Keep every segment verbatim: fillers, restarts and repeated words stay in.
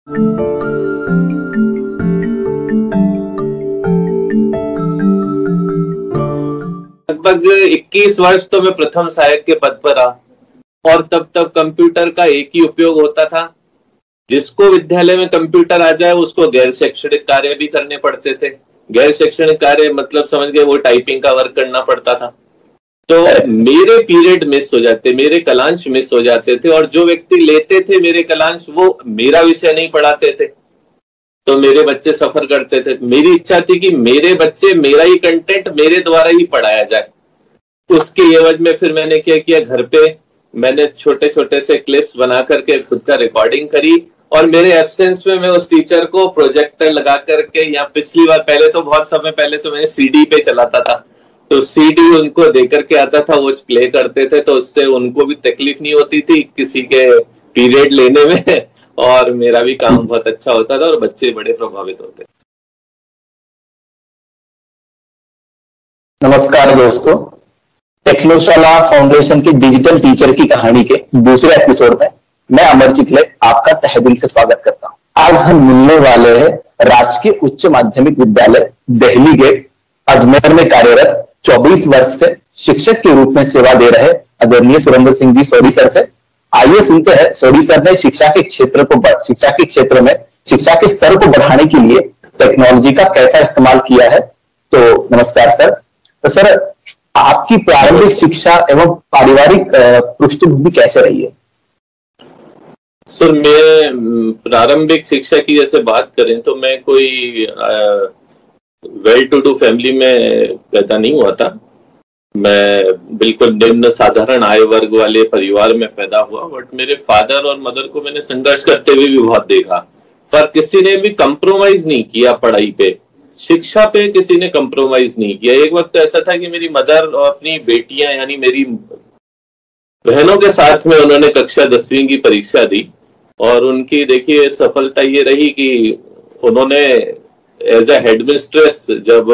लगभग इक्कीस वर्ष तो मैं प्रथम सहायक के पद पर रहा और तब तक कंप्यूटर का एक ही उपयोग होता था। जिसको विद्यालय में कंप्यूटर आ जाए उसको गैर शैक्षणिक कार्य भी करने पड़ते थे। गैर शैक्षणिक कार्य मतलब समझ गए, वो टाइपिंग का वर्क करना पड़ता था। तो मेरे पीरियड मिस हो जाते, मेरे कलांश मिस हो जाते थे, और जो व्यक्ति लेते थे मेरे कलांश वो मेरा विषय नहीं पढ़ाते थे, तो मेरे बच्चे सफर करते थे। मेरी इच्छा थी कि मेरे बच्चे मेरा ही कंटेंट मेरे द्वारा ही पढ़ाया जाए। उसके एवज में फिर मैंने क्या किया, घर पे मैंने छोटे छोटे से क्लिप्स बना करके खुद का रिकॉर्डिंग करी, और मेरे एब्सेंस में मैं उस टीचर को प्रोजेक्टर लगा करके, या पिछली बार पहले तो बहुत समय पहले तो मैंने सीडी पे चलाता था, तो सीडी उनको दे करके आता था, वो प्ले करते थे, तो उससे उनको भी तकलीफ नहीं होती थी किसी के पीरियड लेने में, और मेरा भी काम बहुत अच्छा होता था और बच्चे बड़े प्रभावित होते। नमस्कार दोस्तों, टेक्नोशाला फाउंडेशन के डिजिटल टीचर की कहानी के दूसरे एपिसोड में मैं अमर चिखले आपका तहे दिल से स्वागत करता हूं। आज हम मिलने वाले हैं राजकीय उच्च माध्यमिक विद्यालय देहली गेट अजमेर में कार्यरत चौबीस वर्ष से शिक्षक के रूप में सेवा दे रहे आदरणीय सुरेंद्र सिंह जी सोडी सर से। आइए सुनते हैं सोडी सर ने शिक्षा के क्षेत्र को शिक्षा के क्षेत्र में शिक्षा के स्तर को बढ़ाने के लिए टेक्नोलॉजी का कैसा इस्तेमाल किया है। तो नमस्कार सर। तो सर, आपकी प्रारंभिक शिक्षा एवं पारिवारिक पृष्ठभूमि कैसे रही है? सर, मैं प्रारंभिक शिक्षा की जैसे बात करें तो मैं कोई वेल टू डू फैमिली में पैदा नहीं हुआ था। मैं बिल्कुल निम्न साधारण आय वर्ग वाले परिवार में पैदा हुआ, बट मेरे फादर और मदर को मैंने संघर्ष करते हुए भी बहुत देखा, पर किसी ने भी कंप्रोमाइज नहीं किया पढ़ाई पे, शिक्षा पे किसी ने कंप्रोमाइज नहीं किया। एक वक्त ऐसा था कि मेरी मदर और अपनी बेटियां यानी मेरी बहनों के साथ में उन्होंने कक्षा दसवीं की परीक्षा दी, और उनकी देखिए सफलता ये रही कि उन्होंने एज ए हेडमिस्ट्रेस जब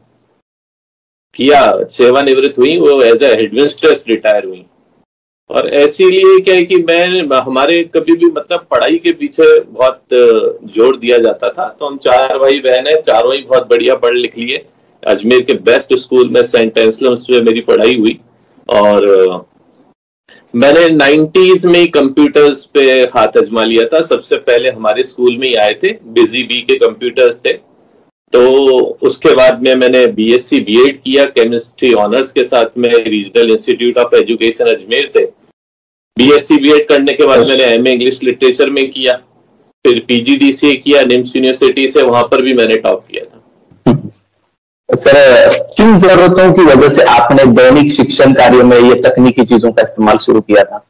किया, सेवानिवृत्त हुई, वो एज ए हेडमिस्ट्रेस रिटायर हुई। और ऐसे लिए क्या है कि मैं हमारे कभी भी मतलब पढ़ाई के पीछे बहुत जोर दिया जाता था, तो हम चार भाई बहन है, चारों ही बहुत बढ़िया पढ़ लिख लिए। अजमेर के बेस्ट स्कूल में सेंट एंसलम्स में मेरी पढ़ाई हुई, और मैंने नाइन्टीज में कंप्यूटर्स पे हाथ आजमा लिया था। सबसे पहले हमारे स्कूल में ही आए थे, बिजी बी के कंप्यूटर्स थे। तो उसके बाद में मैंने बीएससी बीएड किया केमिस्ट्री ऑनर्स के साथ में regional institute of education Ajmer से। बीएससी बीएड करने के बाद मैंने एमए इंग्लिश लिटरेचर में किया, फिर पीजीडीसीए किया निम्स यूनिवर्सिटी से, वहां पर भी मैंने टॉप किया था। सर, किन जरूरतों की वजह से आपने दैनिक शिक्षण कार्य में ये तकनीकी चीजों का इस्तेमाल शुरू किया था?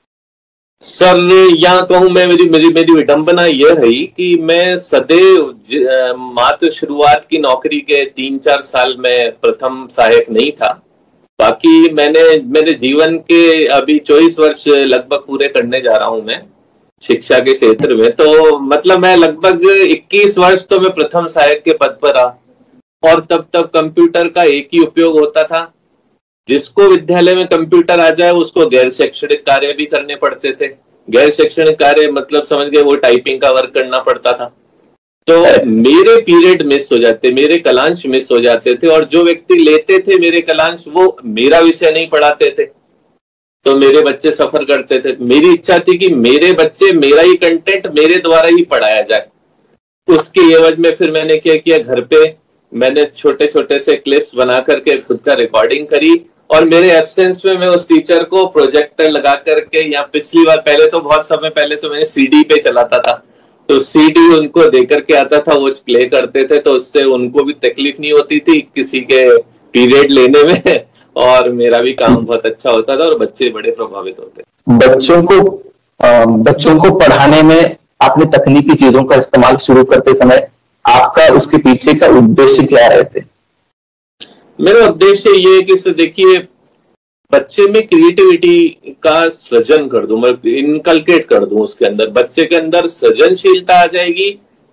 सर, यहाँ कहूं मैं, मेरी मेरी मेरी विडंबना यह रही कि मैं सदैव मात्र शुरुआत की नौकरी के तीन चार साल में प्रथम सहायक नहीं था। बाकी मैंने मेरे जीवन के अभी चौबीस वर्ष लगभग पूरे करने जा रहा हूं मैं शिक्षा के क्षेत्र में, तो मतलब मैं लगभग इक्कीस वर्ष तो मैं प्रथम सहायक के पद पर रहा, और तब तक कंप्यूटर का एक ही उपयोग होता था। जिसको विद्यालय में कंप्यूटर आ जाए उसको गैर शैक्षणिक कार्य भी करने पड़ते थे। गैर शैक्षणिक कार्य मतलब समझ गए, वो टाइपिंग का वर्क करना पड़ता था। तो मेरे पीरियड मिस हो जाते, मेरे कलांश मिस हो जाते थे, और जो व्यक्ति लेते थे मेरे कलांश वो मेरा विषय नहीं पढ़ाते थे, तो मेरे बच्चे सफर करते थे। मेरी इच्छा थी कि मेरे बच्चे मेरा ही कंटेंट मेरे द्वारा ही पढ़ाया जाए। उसके एवज में फिर मैंने क्या किया, घर पे मैंने छोटे छोटे से क्लिप्स बना करके खुद का रिकॉर्डिंग करी, और मेरे एब्सेंस में मैं उस टीचर को प्रोजेक्टर लगा करके, या पिछली बार पहले तो बहुत समय पहले तो मैंने सीडी पे चलाता था, तो सीडी उनको दे करके आता था, वो प्ले करते थे, तो उससे उनको भी तकलीफ नहीं होती थी किसी के पीरियड लेने में, और मेरा भी काम बहुत अच्छा होता था और बच्चे बड़े प्रभावित होते। बच्चों को बच्चों को पढ़ाने में आपने तकनीकी चीजों का इस्तेमाल शुरू करते समय आपका उसके पीछे का उद्देश्य क्या रहते? मेरा उद्देश्य ये है कि देखिए, बच्चे में क्रिएटिविटी का सृजन कर दूं, मैं इनकलकेट कर दूं उसके अंदर, बच्चे के अंदर सृजनशीलता आ जाएगी।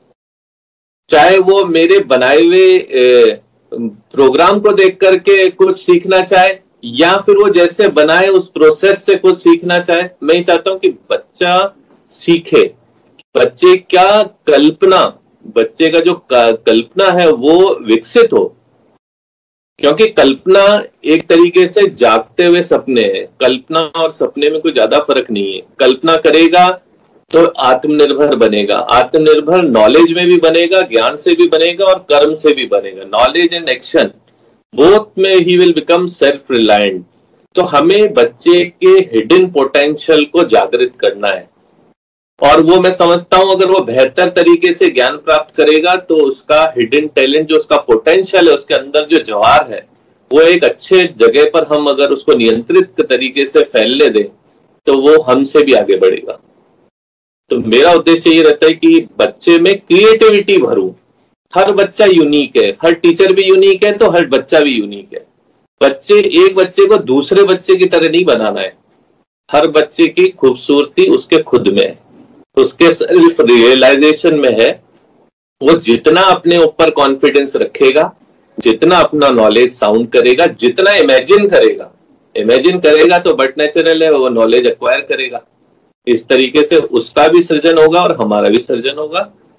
चाहे वो मेरे बनाए हुए प्रोग्राम को देख करके कुछ सीखना चाहे, या फिर वो जैसे बनाए उस प्रोसेस से कुछ सीखना चाहे। मैं चाहता हूं कि बच्चा सीखे, बच्चे क्या कल्पना, बच्चे का जो कल्पना है वो विकसित हो, क्योंकि कल्पना एक तरीके से जागते हुए सपने हैं। कल्पना और सपने में कोई ज्यादा फर्क नहीं है। कल्पना करेगा तो आत्मनिर्भर बनेगा, आत्मनिर्भर नॉलेज में भी बनेगा, ज्ञान से भी बनेगा और कर्म से भी बनेगा। नॉलेज एंड एक्शन बोथ में ही विल बिकम सेल्फ रिलायंट। तो हमें बच्चे के हिडन पोटेंशियल को जागृत करना है, और वो मैं समझता हूं अगर वो बेहतर तरीके से ज्ञान प्राप्त करेगा तो उसका हिडन टैलेंट, जो उसका पोटेंशियल है, उसके अंदर जो जवाहर है, वो एक अच्छे जगह पर हम अगर उसको नियंत्रित तरीके से फैलने दें तो वो हमसे भी आगे बढ़ेगा। तो मेरा उद्देश्य ये रहता है कि बच्चे में क्रिएटिविटी भरूं। हर बच्चा यूनिक है, हर टीचर भी यूनिक है तो हर बच्चा भी यूनिक है। बच्चे एक बच्चे को दूसरे बच्चे की तरह नहीं बनाना है। हर बच्चे की खूबसूरती उसके खुद में है, उसके सेल्फ रियलाइजेशन में है। वो जितना अपने ऊपर कॉन्फिडेंस रखेगा, जितना अपना नॉलेज साउंड करेगा, जितना इमेजिन करेगा इमेजिन करेगा तो बट नेचुरल है वो नॉलेज एक्वायर करेगा। इस तरीके से उसका भी सृजन होगा और हमारा भी सृजन होगा।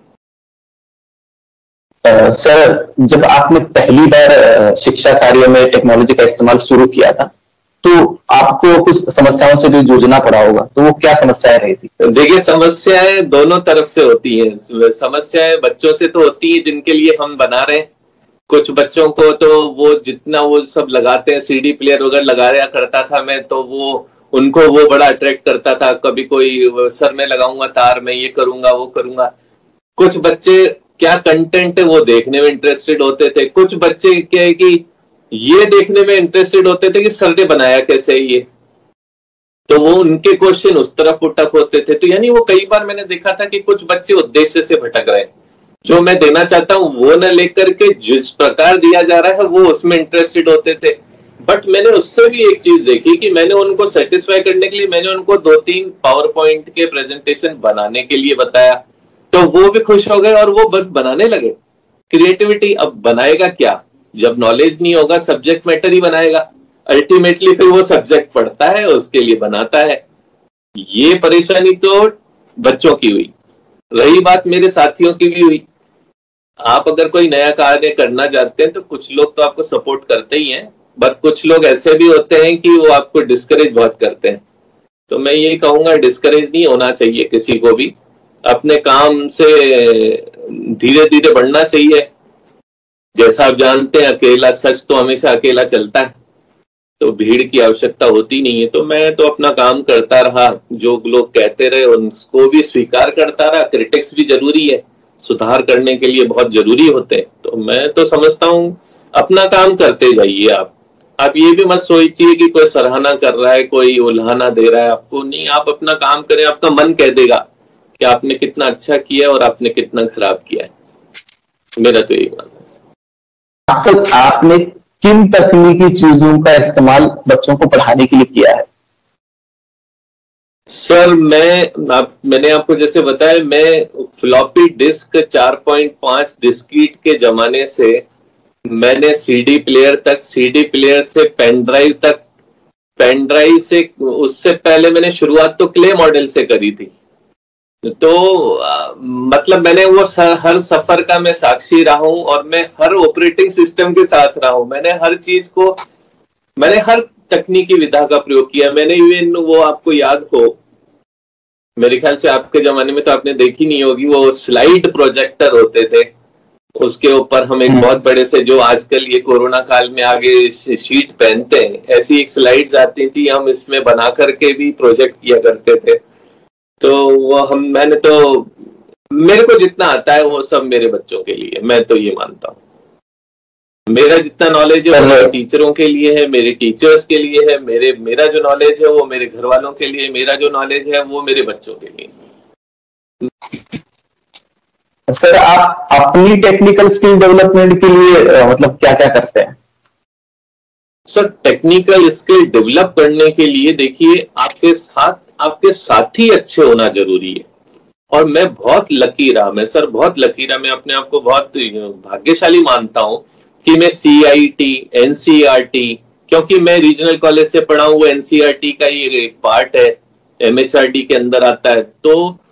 सर, जब आपने पहली बार शिक्षा कार्य में टेक्नोलॉजी का इस्तेमाल शुरू किया था तो आपको कुछ समस्याओं से भी जूझना पड़ा होगा, तो वो क्या समस्याएं रही थी? देखिए, समस्याएं दोनों तरफ से होती हैं। समस्याएं बच्चों से तो होती है जिनके लिए हम बना रहे हैं। कुछ बच्चों को तो वो जितना वो सब लगाते हैं, सीडी प्लेयर वगैरह लगाया करता था मैं, तो वो उनको वो बड़ा अट्रैक्ट करता था। कभी कोई सर में लगाऊंगा तार, में ये करूंगा वो करूंगा। कुछ बच्चे क्या कंटेंट है वो देखने में इंटरेस्टेड होते थे। कुछ बच्चे क्या है कि ये देखने में इंटरेस्टेड होते थे कि सर ने बनाया कैसे ये, तो वो उनके क्वेश्चन उस तरफ पुटअप होते थे। तो यानी वो कई बार मैंने देखा था कि कुछ बच्चे उद्देश्य से भटक रहे हैं। जो मैं देना चाहता हूं वो न लेकर के जिस प्रकार दिया जा रहा है वो उसमें इंटरेस्टेड होते थे। बट मैंने उससे भी एक चीज देखी कि मैंने उनको सेटिस्फाई करने के लिए मैंने उनको दो तीन पावर पॉइंट के प्रेजेंटेशन बनाने के लिए बताया, तो वो भी खुश हो गए और वो बस बनाने लगे। क्रिएटिविटी अब बनाएगा क्या जब नॉलेज नहीं होगा? सब्जेक्ट मैटर ही बनाएगा अल्टीमेटली। फिर वो सब्जेक्ट पढ़ता है, उसके लिए बनाता है। ये परेशानी तो बच्चों की हुई। रही बात मेरे साथियों की भी हुई। आप अगर कोई नया कार्य करना चाहते हैं तो कुछ लोग तो आपको सपोर्ट करते ही हैं, बट कुछ लोग ऐसे भी होते हैं कि वो आपको डिस्करेज बहुत करते हैं। तो मैं ये कहूंगा डिस्करेज नहीं होना चाहिए किसी को भी। अपने काम से धीरे धीरे बढ़ना चाहिए। जैसा आप जानते हैं, अकेला सच तो हमेशा अकेला चलता है, तो भीड़ की आवश्यकता होती नहीं है। तो मैं तो अपना काम करता रहा, जो लोग कहते रहे उनको भी स्वीकार करता रहा। क्रिटिक्स भी जरूरी है, सुधार करने के लिए बहुत जरूरी होते हैं। तो मैं तो समझता हूं अपना काम करते जाइए। आप आप ये भी मत सोचिए कि कोई सराहना कर रहा है, कोई उल्हाना दे रहा है आपको। नहीं, आप अपना काम करें। आपका मन कह देगा कि आपने कितना अच्छा किया और आपने कितना खराब किया है। मेरा तो यही मानना है। तो आपने किन तकनीकी चीजों का इस्तेमाल बच्चों को पढ़ाने के लिए किया है? सर, मैं आप, मैंने आपको जैसे बताया, मैं फ्लॉपी डिस्क चार पॉइंट पाँच डिस्कीट के जमाने से मैंने सीडी प्लेयर तक, सीडी प्लेयर से पेन ड्राइव तक, पेन ड्राइव से उससे पहले मैंने शुरुआत तो क्ले मॉडल से करी थी। तो आ, मतलब मैंने वो सर, हर सफर का मैं साक्षी रहा हूं और मैं हर ऑपरेटिंग सिस्टम के साथ रहा हूं। मैंने हर चीज को, मैंने हर तकनीकी विधा का प्रयोग किया। मैंने इवन वो आपको याद हो, मेरे ख्याल से आपके जमाने में तो आपने देखी नहीं होगी, वो स्लाइड प्रोजेक्टर होते थे। उसके ऊपर हम एक बहुत बड़े से, जो आजकल ये कोरोना काल में आगे शीट पहनते हैं, ऐसी एक स्लाइड्स आती थी। हम इसमें बना करके भी प्रोजेक्ट किया करते थे। तो वो हम मैंने तो मेरे को जितना आता है वो सब मेरे बच्चों के लिए, मैं तो ये मानता हूँ। मेरा जितना नॉलेज है वो मेरे टीचरों के लिए है, मेरे टीचर्स के लिए है। मेरे मेरा जो नॉलेज है वो मेरे घर वालों के लिए, मेरा जो नॉलेज है वो मेरे बच्चों के लिए। सर, आप अपनी टेक्निकल स्किल डेवलपमेंट के लिए मतलब क्या क्या करते हैं? सर, टेक्निकल स्किल डेवलप करने के लिए देखिए, आपके साथ आपके साथी अच्छे होना जरूरी है। और मैं बहुत लकी रहा, मैं सर बहुत लकी रहा। मैं अपने आप को बहुत भाग्यशाली मानता हूं कि मैं C I T, N C E R T, क्योंकि मैं रीजनल कॉलेज से पढ़ा हूं, वो N C E R T का ही एक पार्ट है, एम एच आर डी के अंदर आता है। तो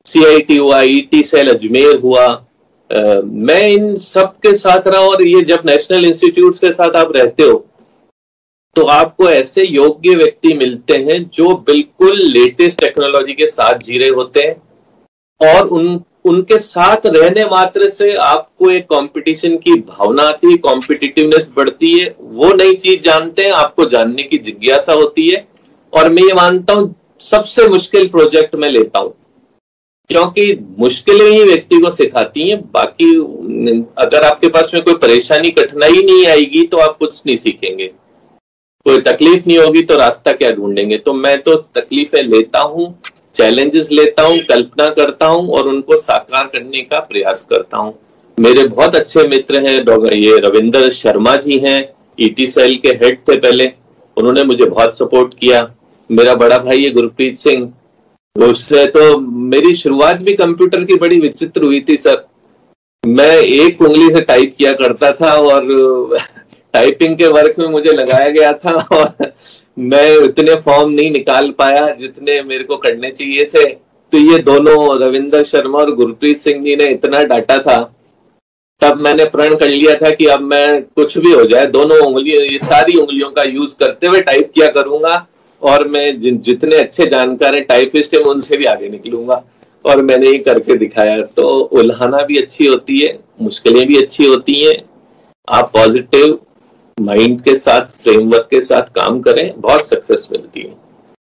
सी आई टी हुआ, ई टी सेल अजमेर हुआ, Uh, मैं इन सब के साथ रहा। और ये जब नेशनल इंस्टीट्यूट्स के साथ आप रहते हो तो आपको ऐसे योग्य व्यक्ति मिलते हैं जो बिल्कुल लेटेस्ट टेक्नोलॉजी के साथ जी रहे होते हैं, और उन उनके साथ रहने मात्र से आपको एक कंपटीशन की भावना आती है, कॉम्पिटिटिवनेस बढ़ती है, वो नई चीज जानते हैं, आपको जानने की जिज्ञासा होती है। और मैं ये मानता हूं सबसे मुश्किल प्रोजेक्ट मैं लेता हूं, क्योंकि मुश्किलें ही व्यक्ति को सिखाती हैं। बाकी अगर आपके पास में कोई परेशानी कठिनाई नहीं आएगी तो आप कुछ नहीं सीखेंगे, कोई तकलीफ नहीं होगी तो रास्ता क्या ढूंढेंगे। तो मैं तो तकलीफें लेता हूं, चैलेंजेस लेता हूं, कल्पना करता हूं और उनको साकार करने का प्रयास करता हूं। मेरे बहुत अच्छे मित्र हैं, ये रविंदर शर्मा जी हैं, ई टी सेल के हेड थे पहले, उन्होंने मुझे बहुत सपोर्ट किया। मेरा बड़ा भाई है गुरप्रीत सिंह, उससे तो मेरी शुरुआत भी कंप्यूटर की बड़ी विचित्र हुई थी सर। मैं एक उंगली से टाइप किया करता था और टाइपिंग के वर्क में मुझे लगाया गया था और मैं इतने फॉर्म नहीं निकाल पाया जितने मेरे को करने चाहिए थे। तो ये दोनों रविंदर शर्मा और गुरप्रीत सिंह जी ने इतना डांटा था, तब मैंने प्रण कर लिया था कि अब मैं कुछ भी हो जाए दोनों उंगलियों, ये सारी उंगलियों का यूज करते हुए टाइप किया करूंगा, और मैं जि, जितने अच्छे जानकार हैं टाइपिस्ट हैं उनसे भी आगे निकलूंगा। और मैंने ये करके दिखाया। तो उलझना भी अच्छी होती है, मुश्किलें भी अच्छी होती हैं। आप पॉजिटिव माइंड के साथ, फ्रेमवर्क के साथ काम करें, बहुत सक्सेस मिलती है।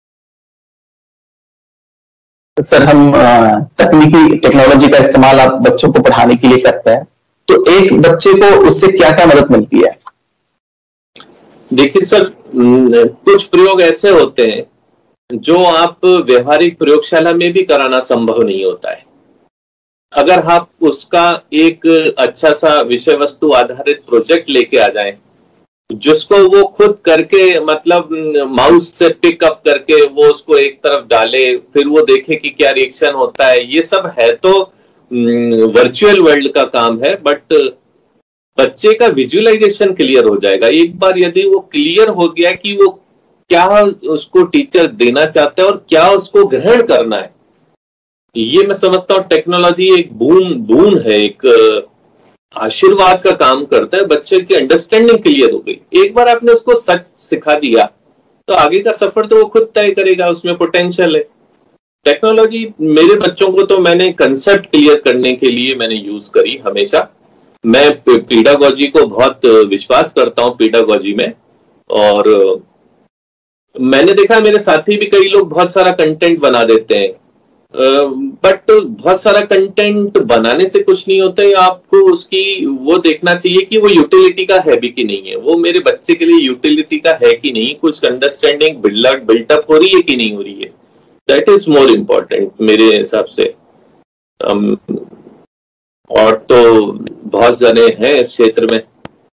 सर, हम तकनीकी टेक्नोलॉजी का इस्तेमाल आप बच्चों को पढ़ाने के लिए करते हैं, तो एक बच्चे को उससे क्या क्या मदद मिलती है? देखिए सर, कुछ प्रयोग ऐसे होते हैं जो आप व्यवहारिक प्रयोगशाला में भी कराना संभव नहीं होता है। अगर आप उसका एक अच्छा सा विषय वस्तु आधारित प्रोजेक्ट लेके आ जाएं, जिसको वो खुद करके, मतलब माउस से पिकअप करके वो उसको एक तरफ डाले, फिर वो देखे कि क्या रिएक्शन होता है। ये सब है तो वर्चुअल वर्ल्ड का काम है, बट बच्चे का विजुअलाइजेशन क्लियर हो जाएगा एक बार यदि वो क्लियर हो गया कि वो क्या उसको टीचर देना चाहता है और क्या उसको ग्रहण करना है। ये मैं समझता हूँ टेक्नोलॉजी एक बून बून है, एक आशीर्वाद का काम करता है। बच्चे की अंडरस्टैंडिंग क्लियर हो गई, एक बार आपने उसको सच सिखा दिया तो आगे का सफर तो वो खुद तय करेगा, उसमें पोटेंशियल है। टेक्नोलॉजी मेरे बच्चों को तो मैंने कंसेप्ट क्लियर करने के लिए मैंने यूज करी हमेशा। मैं पीडागोजी को बहुत विश्वास करता हूं, पीडागोजी में। और मैंने देखा मेरे साथी भी कई लोग बहुत सारा कंटेंट बना देते हैं, बट बहुत सारा कंटेंट बनाने से कुछ नहीं होता है। आपको उसकी वो देखना चाहिए कि वो यूटिलिटी का है भी कि नहीं है, वो मेरे बच्चे के लिए यूटिलिटी का है कि नहीं, कुछ अंडरस्टैंडिंग बिल्डअप हो रही है कि नहीं हो रही है। दैट इज मोर इम्पोर्टेंट मेरे हिसाब से। um, और तो बहुत जने हैं इस क्षेत्र में।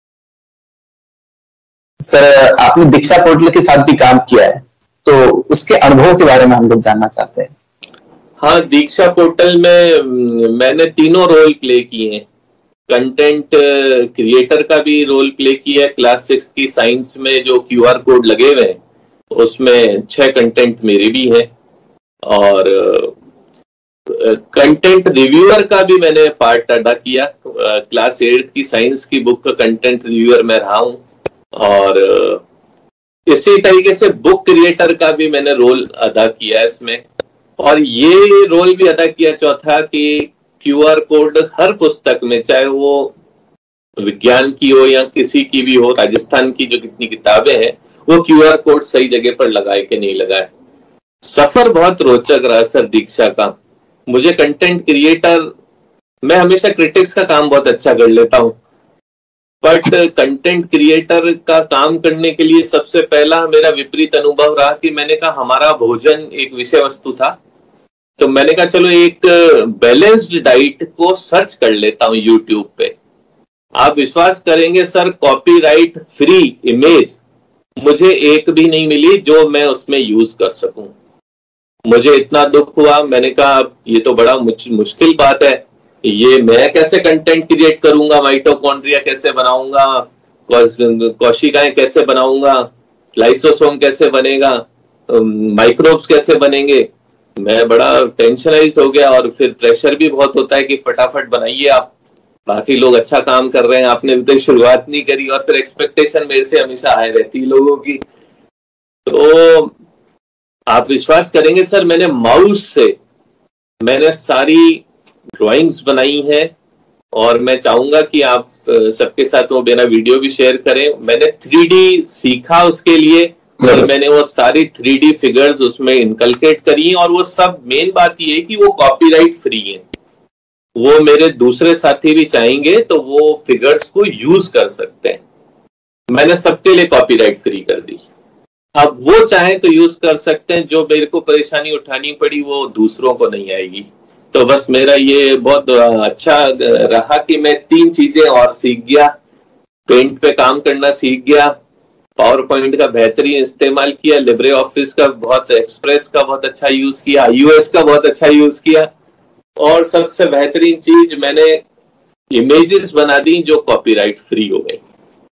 सर, आपने दीक्षा पोर्टल के साथ भी काम किया है, तो उसके अनुभव के बारे में हम लोग जानना चाहते हैं। हाँ, दीक्षा पोर्टल में मैंने तीनों रोल प्ले किए हैं। कंटेंट क्रिएटर का भी रोल प्ले किया है। क्लास सिक्स की साइंस में जो क्यू आर कोड लगे हुए हैं उसमें छह कंटेंट मेरे भी हैं, और कंटेंट रिव्यूअर का भी मैंने पार्ट अदा किया। क्लास एट्थ की साइंस की बुक का कंटेंट रिव्यूअर मैं रहा हूं, और इसी तरीके से बुक क्रिएटर का भी मैंने रोल अदा किया है इसमें। और ये रोल भी अदा किया चौथा कि क्यू आर कोड हर पुस्तक में, चाहे वो विज्ञान की हो या किसी की भी हो, राजस्थान की जो कितनी किताबें हैं, वो क्यू आर कोड सही जगह पर लगाए कि नहीं लगाए। सफर बहुत रोचक रहा सर दीक्षा का। मुझे कंटेंट क्रिएटर, मैं हमेशा क्रिटिक्स का काम बहुत अच्छा कर लेता हूं, बट कंटेंट क्रिएटर का काम करने के लिए सबसे पहला मेरा विपरीत अनुभव रहा कि मैंने कहा हमारा भोजन एक विषय वस्तु था, तो मैंने कहा चलो एक बैलेंस्ड डाइट को सर्च कर लेता हूं यूट्यूब पे। आप विश्वास करेंगे सर, कॉपीराइट फ्री इमेज मुझे एक भी नहीं मिली जो मैं उसमें यूज कर सकूं। मुझे इतना दुख हुआ, मैंने कहा ये तो बड़ा मुश्किल बात है, ये मैं कैसे कंटेंट क्रिएट करूंगा, माइटोकॉन्ड्रिया कैसे बनाऊंगा, कोशिकाएं कैसे बनाऊंगा, लाइसोसोम कैसे बनेगा, माइक्रोब्स कैसे बनेंगे। मैं बड़ा टेंशनाइज हो गया और फिर प्रेशर भी बहुत होता है कि फटाफट बनाइए आप, बाकी लोग अच्छा काम कर रहे हैं, आपने अभी तक शुरुआत नहीं करी, और फिर एक्सपेक्टेशन मेरे से हमेशा आए रहती है लोगों की। तो आप विश्वास करेंगे सर, मैंने माउस से मैंने सारी ड्राइंग्स बनाई हैं और मैं चाहूंगा कि आप सबके साथ वो मेरा वीडियो भी शेयर करें। मैंने थ्री डी सीखा उसके लिए और मैंने वो सारी थ्री डी फिगर्स उसमें इनकलकेट करी, और वो सब मेन बात ये है कि वो कॉपीराइट फ्री है। वो मेरे दूसरे साथी भी चाहेंगे तो वो फिगर्स को यूज कर सकते हैं। मैंने सबके लिए कॉपीराइट फ्री कर दी। अब वो चाहे तो यूज कर सकते हैं, जो मेरे को परेशानी उठानी पड़ी वो दूसरों को नहीं आएगी। तो बस मेरा ये बहुत अच्छा रहा कि मैं तीन चीजें और सीख गया। पेंट पे काम करना सीख गया, पावर पॉइंट का बेहतरीन इस्तेमाल किया, लिब्रे ऑफिस का बहुत, एक्सप्रेस का बहुत अच्छा यूज किया, आईओएस का बहुत अच्छा यूज किया, और सबसे बेहतरीन चीज मैंने इमेजेस बना दी जो कॉपीराइट फ्री हो गई।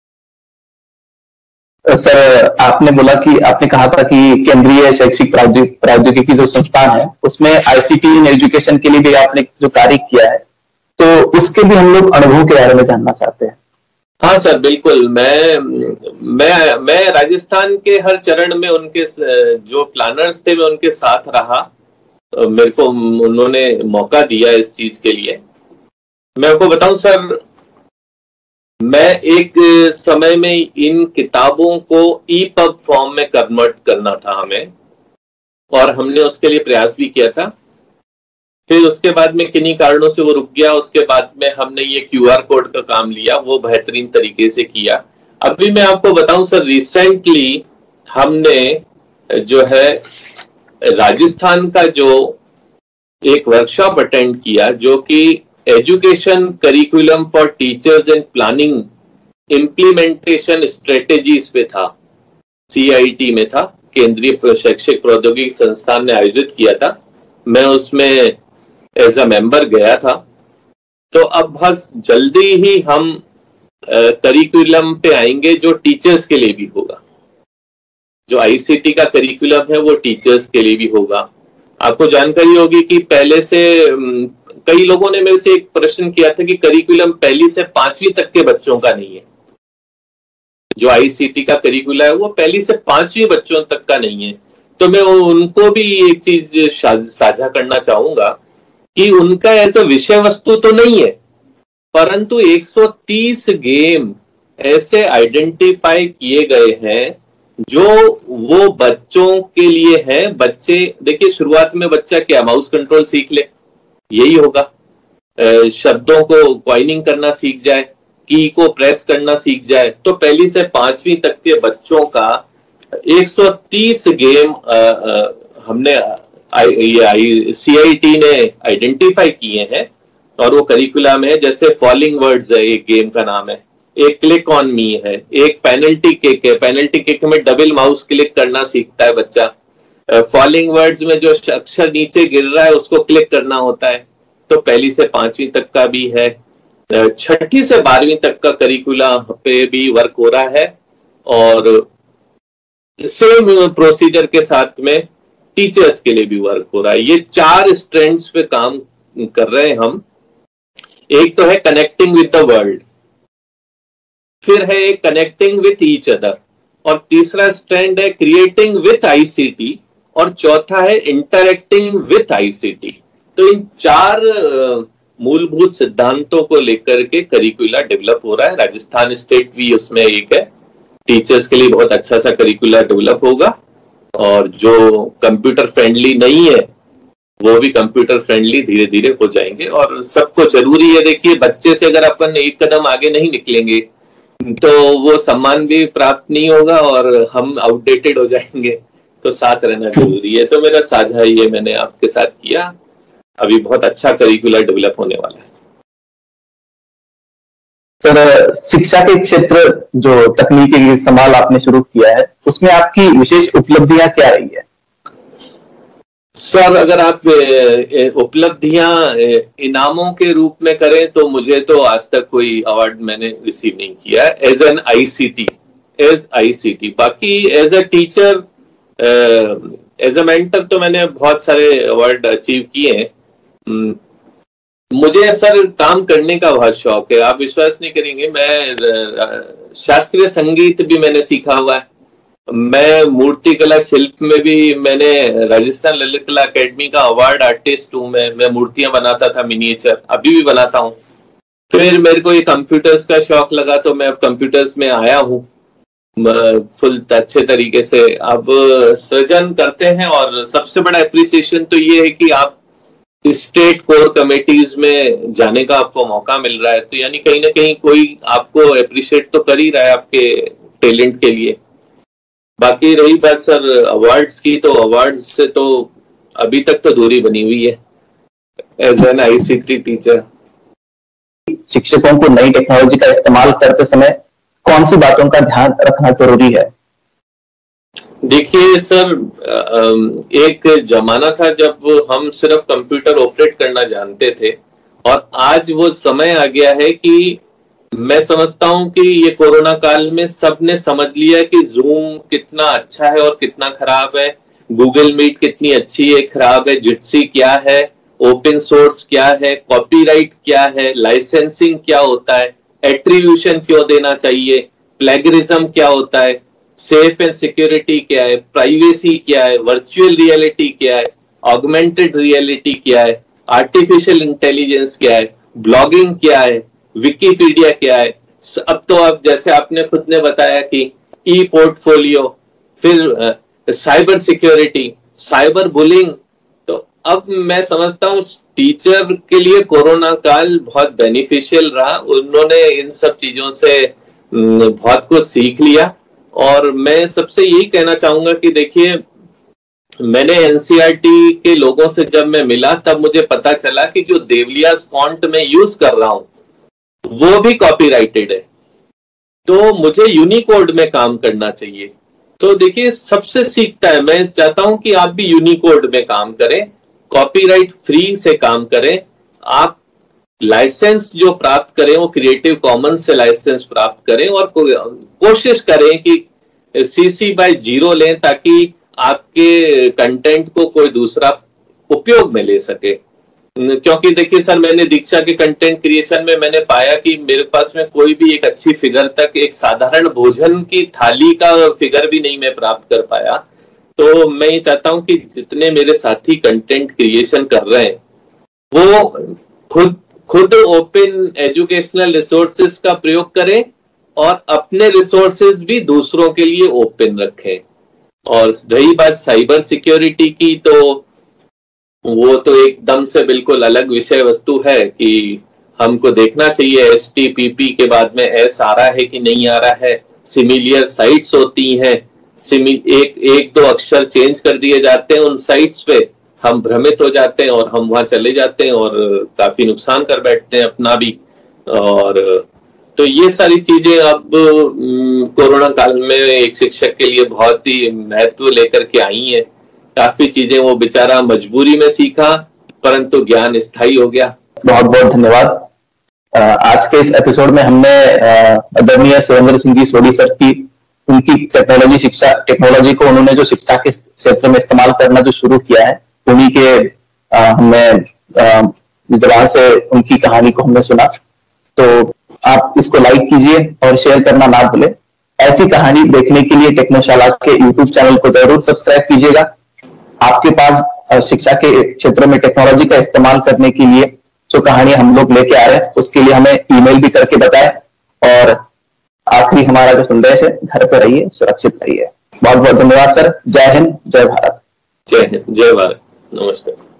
सर, आपने बोला कि आपने कहा था कि केंद्रीय शैक्षिक प्रौद्योगिकी जो संस्थान है उसमें आईसीटी इन एजुकेशन के लिए भी आपने जो कार्य किया है, तो उसके भी हम लोग अनुभव के बारे में जानना चाहते हैं। हाँ सर, बिल्कुल। मैं मैं मैं राजस्थान के हर चरण में उनके जो प्लानर्स थे मैं उनके साथ रहा। मेरे को उन्होंने मौका दिया इस चीज के लिए। मैं आपको बताऊं सर, मैं एक समय में इन किताबों को ई पब फॉर्म में कन्वर्ट करना था हमें, और हमने उसके लिए प्रयास भी किया था। फिर उसके बाद में किन्हीं कारणों से वो रुक गया। उसके बाद में हमने ये क्यूआर कोड का काम लिया, वो बेहतरीन तरीके से किया। अभी मैं आपको बताऊं सर, रिसेंटली हमने जो है राजस्थान का जो एक वर्कशॉप अटेंड किया, जो कि education curriculum for teachers and planning implementation strategies पे था, सीआईटी में था, केंद्रीय शैक्षिक प्रौद्योगिकी संस्थान ने आयोजित किया था। मैं उसमें एज अ मेंबर गया था। तो अब बस जल्दी ही हम करिकुलम पे आएंगे जो टीचर्स के लिए भी होगा। जो आईसीटी का करिकुलम है वो टीचर्स के लिए भी होगा। आपको जानकारी होगी कि पहले से कई लोगों ने मेरे से एक प्रश्न किया था कि करिकुलम पहली से पांचवी तक के बच्चों का नहीं है। जो आईसीटी का करिकुलम है वो पहली से पांचवी बच्चों तक का नहीं है। तो मैं उनको भी एक चीज साझा करना चाहूंगा कि उनका ऐसा विषय वस्तु तो नहीं है, परंतु एक सौ तीस गेम ऐसे आइडेंटिफाई किए गए हैं जो वो बच्चों के लिए हैं। बच्चे देखिए, शुरुआत में बच्चा क्या माउस कंट्रोल सीख ले, यही होगा। शब्दों को कॉइनिंग करना सीख जाए, की को प्रेस करना सीख जाए। तो पहली से पांचवी तक के बच्चों का एक सौ तीस गेम आ, आ, हमने ये सीआईटी ने आइडेंटिफाई किए हैं और वो करिकुलम है। जैसे फॉलिंग वर्ड्स है, एक गेम का नाम है, एक क्लिक ऑन मी है, एक पेनल्टी किक है। पेनल्टी किक में डबल माउस क्लिक करना सीखता है बच्चा। फॉलिंग वर्ड्स में जो अक्षर नीचे गिर रहा है उसको क्लिक करना होता है। तो पहली से पांचवी तक का भी है। छठी से बारहवीं तक का करिकुलम पे भी वर्क हो रहा है, और सेम प्रोसीजर के साथ में टीचर्स के लिए भी वर्क हो रहा है। ये चार स्ट्रेंड्स पे काम कर रहे हैं हम। एक तो है कनेक्टिंग विद द वर्ल्ड, फिर है कनेक्टिंग विथ ईच अदर, और तीसरा स्ट्रेंड है क्रिएटिंग विथ आईसीटी, और चौथा है इंटरेक्टिंग विथ आईसीटी। तो इन चार मूलभूत सिद्धांतों को लेकर के करिकुला डेवलप हो रहा है। राजस्थान स्टेट भी उसमें एक है। टीचर्स के लिए बहुत अच्छा सा करिकुला डेवलप होगा, और जो कंप्यूटर फ्रेंडली नहीं है वो भी कंप्यूटर फ्रेंडली धीरे धीरे हो जाएंगे। और सबको जरूरी है, देखिए, बच्चे से अगर अपन एक कदम आगे नहीं निकलेंगे तो वो सम्मान भी प्राप्त नहीं होगा और हम आउटडेटेड हो जाएंगे। तो साथ रहना जरूरी है। तो मेरा साझा ये मैंने आपके साथ किया। अभी बहुत अच्छा करिकुलर डेवलप होने वाला है। सर, शिक्षा के क्षेत्र जो तकनीकी का इस्तेमाल आपने शुरू किया है उसमें आपकी विशेष उपलब्धियां क्या रही है? सर, अगर आप उपलब्धियां इनामों के रूप में करें तो मुझे तो आज तक कोई अवार्ड मैंने रिसीव नहीं किया as an ICT as ICT. बाकी as a teacher as a mentor तो मैंने बहुत सारे अवार्ड अचीव किए हैं। मुझे सर काम करने का बहुत शौक है। आप विश्वास नहीं करेंगे, मैं शास्त्रीय संगीत भी मैंने सीखा हुआ है। मैं मूर्ति कला शिल्प में भी मैंने राजस्थान ललित कला अकेडमी का अवार्ड आर्टिस्ट हूँ। मैं मैं मूर्तियां बनाता था, मिनिएचर, अभी भी बनाता हूँ। फिर मेरे को ये कंप्यूटर्स का शौक लगा तो मैं अब कंप्यूटर्स में आया हूँ फुल अच्छे तरीके से। अब सृजन करते हैं और सबसे बड़ा एप्रिसिएशन तो ये है कि आप स्टेट कोर कमेटीज में जाने का आपको मौका मिल रहा है, तो यानी कहीं ना कहीं कोई आपको अप्रिशिएट तो कर ही रहा है आपके टैलेंट के लिए। बाकी रही बात सर अवार्ड्स की, तो अवार्ड्स से तो अभी तक तो दूरी बनी हुई है एज एन आईसीटी टीचर। शिक्षकों को नई टेक्नोलॉजी का इस्तेमाल करते समय कौन सी बातों का ध्यान रखना जरूरी है? देखिए सर, एक जमाना था जब हम सिर्फ कंप्यूटर ऑपरेट करना जानते थे और आज वो समय आ गया है कि मैं समझता हूं कि ये कोरोना काल में सबने समझ लिया कि जूम कितना अच्छा है और कितना खराब है, गूगल मीट कितनी अच्छी है खराब है, जिट्सी क्या है, ओपन सोर्स क्या है, कॉपीराइट क्या है, लाइसेंसिंग क्या होता है, एट्रीब्यूशन क्यों देना चाहिए, प्लेगरिज्म क्या होता है, सेफ एंड सिक्योरिटी क्या है, प्राइवेसी क्या है, वर्चुअल रियलिटी क्या है, ऑगमेंटेड रियलिटी क्या है, आर्टिफिशियल इंटेलिजेंस क्या है, ब्लॉगिंग क्या है, विकिपीडिया क्या है। अब तो आप जैसे आपने खुद ने बताया कि ई पोर्टफोलियो, फिर साइबर सिक्योरिटी, साइबर बुलिंग। तो अब मैं समझता हूँ टीचर के लिए कोरोना काल बहुत बेनिफिशियल रहा। उन्होंने इन सब चीजों से बहुत कुछ सीख लिया और मैं सबसे यही कहना चाहूंगा कि देखिए, मैंने एनसीईआरटी के लोगों से जब मैं मिला तब मुझे पता चला कि जो देवलियास फॉन्ट में यूज कर रहा हूं वो भी कॉपीराइटेड है, तो मुझे यूनिकोड में काम करना चाहिए। तो देखिए सबसे सीखता है, मैं चाहता हूं कि आप भी यूनिकोड में काम करें, कॉपीराइट फ्री से काम करें। आप लाइसेंस जो प्राप्त करें वो क्रिएटिव कॉमन्स से लाइसेंस प्राप्त करें और कोशिश करें कि सीसी बाय जीरो लें ताकि आपके कंटेंट को कोई दूसरा उपयोग में ले सके। क्योंकि देखिए सर, मैंने दीक्षा के कंटेंट क्रिएशन में मैंने पाया कि मेरे पास में कोई भी एक अच्छी फिगर तक, एक साधारण भोजन की थाली का फिगर भी नहीं मैं प्राप्त कर पाया। तो मैं ये चाहता हूं कि जितने मेरे साथी कंटेंट क्रिएशन कर रहे हैं वो खुद खुद ओपन एजुकेशनल रिसोर्सेज का प्रयोग करें और अपने रिसोर्सेज भी दूसरों के लिए ओपन रखें। और रही बात साइबर सिक्योरिटी की, तो वो तो एकदम से बिल्कुल अलग विषय वस्तु है कि हमको देखना चाहिए एस टी पी पी के बाद में एस आ रहा है कि नहीं आ रहा है। सिमिलियर साइट्स होती हैं, एक एक दो अक्षर चेंज कर दिए जाते हैं उन साइट्स पे, हम भ्रमित हो जाते हैं और हम वहां चले जाते हैं और काफी नुकसान कर बैठते हैं अपना भी। और तो ये सारी चीजें अब कोरोना काल में एक शिक्षक के लिए बहुत ही महत्व लेकर के आई हैं। काफी चीजें वो बेचारा मजबूरी में सीखा, परंतु ज्ञान स्थायी हो गया। बहुत बहुत धन्यवाद। आज के इस एपिसोड में हमने आदरणीय सुरेंद्र सिंह जी सोडी सर की, उनकी टेक्नोलॉजी शिक्षा टेक्नोलॉजी को उन्होंने जो शिक्षा के क्षेत्र में इस्तेमाल करना जो शुरू किया है, उन्हीं के हमने जबान से उनकी कहानी को हमने सुना। तो आप इसको लाइक कीजिए और शेयर करना ना भूलें। ऐसी कहानी देखने के लिए टेक्नोशाला के यूट्यूब चैनल को जरूर सब्सक्राइब कीजिएगा। आपके पास शिक्षा के क्षेत्र में टेक्नोलॉजी का इस्तेमाल करने के लिए जो कहानी हम लोग लेके आ रहे हैं उसके लिए हमें ईमेल भी करके बताएं। और आखिरी हमारा जो संदेश है, घर पे रहिए, सुरक्षित रहिए। बहुत बहुत धन्यवाद सर। जय हिंद, जय भारत। जय हिंद, जय भारत। नमस्कार।